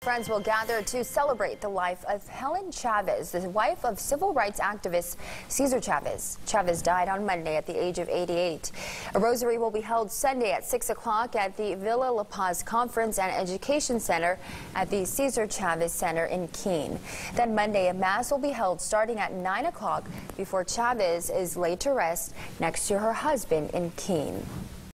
friends will gather to celebrate the life of Helen Chavez, the wife of civil rights activist Cesar Chavez. Chavez died on Monday at the age of 88. A rosary will be held Sunday at 6 o'clock at the Villa La Paz Conference and Education Center at the Cesar Chavez Center in Keene. Then Monday, a mass will be held starting at 9 o'clock before Chavez is laid to rest next to her husband in Keene.